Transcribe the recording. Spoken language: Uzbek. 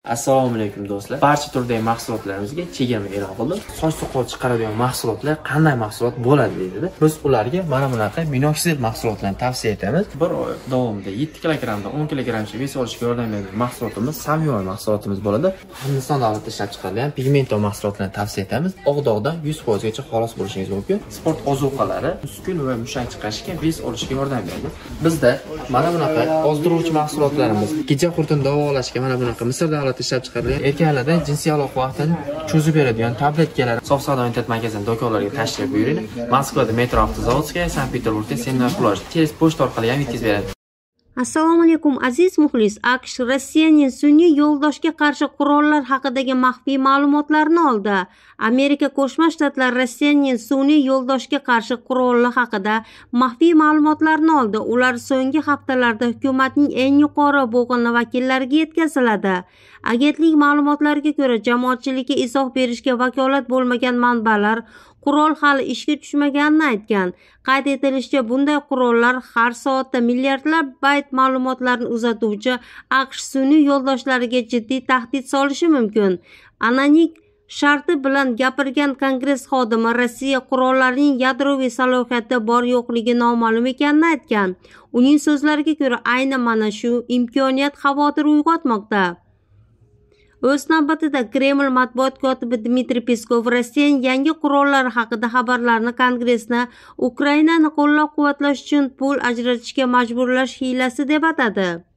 Assalomu alaykum do'stlar. Barcha turdagi mahsulotlarimizga chegirma e'lon qildik. Soch soqol chiqaradigan mahsulotlar qanday mahsulot bo'ladi deydi. Biz ularga mana bunaqa minoxidil mahsulotlarni tavsiya etamiz. Bir oy davomida 7 kilogramdan 10 kilogramcha vес olishga yordam beradigan mahsulotimiz samimiy mahsulotimiz bo'ladi. Hindiston davlatida ishlab chiqarilgan pigmento mahsulotlarni tavsiya etamiz. Oq-dog'dan 100% gacha xalos bo'lishingiz mumkin. Sport ozuqalari muskul va mushak chiqarishga, vес olishga yordam beradi. Bizda mana bunaqa ozdiruvchi mahsulotlarimiz, kecha qurtini davolashga mana bunaqa Misr davlat ishlab chiqarilgan erkaklarda jinsiy aloqa vaqtini cho'zib beradigan tabletkalar Sof-savdo internet magazin do'konlariga tashrif buyuring. Moskvada Metro avtozavodskaya, Sankt-Peterburgda Sennar Pluj. Tez pochta orqali ham yetkazib beradi. Assalomu alaykum aziz muxlis. AQSh Rossiyaning sun'iy yo'ldoshga qarshi qurollar haqidagi maxfiy ma'lumotlarni oldi. Amerika Qo'shma Shtatlari Rossiyaning sun'iy yo'ldoshga qarshi qurollar haqida maxfiy ma'lumotlarni oldi. Ular so'nggi haftalarda hukumatning eng yuqori bo'g'ini vakillariga yetkaziladi. Agentlik ma'lumotlariga ko'ra, jamoatchilikka izoh berishga vakolat bo'lmagan manbalar qurol hali ishga tushmaganini aytgan. Qayd etilishicha, bunday qurollar har soatda milliardlab bayt ma'lumotlarni uzatuvchi AQSh sun'iy yo'ldoshlariga jiddiy tahdid solishi mumkin. Anonim sharti bilan gapirgan Kongress xodimi Rossiya qurollarining yadroviy salohiyati bor yo'qligi noma'lum ekanini aytgan. Uning so'zlariga ko'ra, ayni mana shu imkoniyat xavotir uyg'otmoqda. O'z navbatida Kreml matbuot kotibi Dmitriy Peskov Rossiyaning yangi qurollari haqida xabarlarni Kongressni Ukrainani qo'llab-quvvatlash uchun pul ajratishga majburlash hiylasi deb atadi.